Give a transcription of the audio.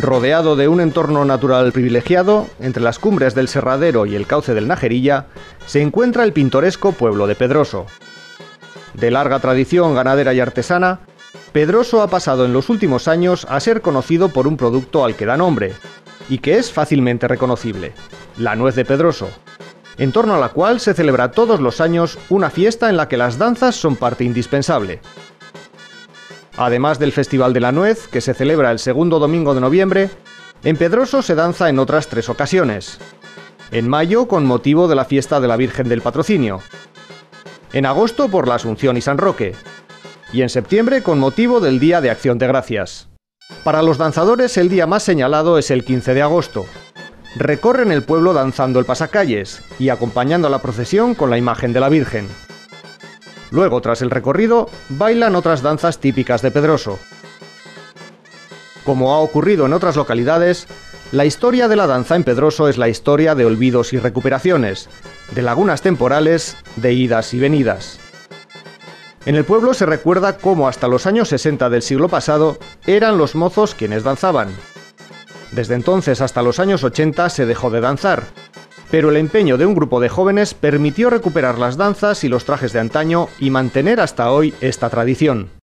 Rodeado de un entorno natural privilegiado, entre las cumbres del Serradero y el cauce del Najerilla, se encuentra el pintoresco pueblo de Pedroso. De larga tradición ganadera y artesana, Pedroso ha pasado en los últimos años a ser conocido por un producto al que da nombre, y que es fácilmente reconocible: la nuez de Pedroso, en torno a la cual se celebra todos los años una fiesta en la que las danzas son parte indispensable. Además del Festival de la Nuez, que se celebra el segundo domingo de noviembre, en Pedroso se danza en otras 3 ocasiones. En mayo, con motivo de la fiesta de la Virgen del Patrocinio. En agosto, por la Asunción y San Roque. Y en septiembre, con motivo del Día de Acción de Gracias. Para los danzadores, el día más señalado es el 15 de agosto. Recorren el pueblo danzando el pasacalles y acompañando a la procesión con la imagen de la Virgen. Luego, tras el recorrido, bailan otras danzas típicas de Pedroso. Como ha ocurrido en otras localidades, la historia de la danza en Pedroso es la historia de olvidos y recuperaciones, de lagunas temporales, de idas y venidas. En el pueblo se recuerda cómo hasta los años 60 del siglo pasado eran los mozos quienes danzaban. Desde entonces hasta los años 80 se dejó de danzar, pero el empeño de un grupo de jóvenes permitió recuperar las danzas y los trajes de antaño y mantener hasta hoy esta tradición.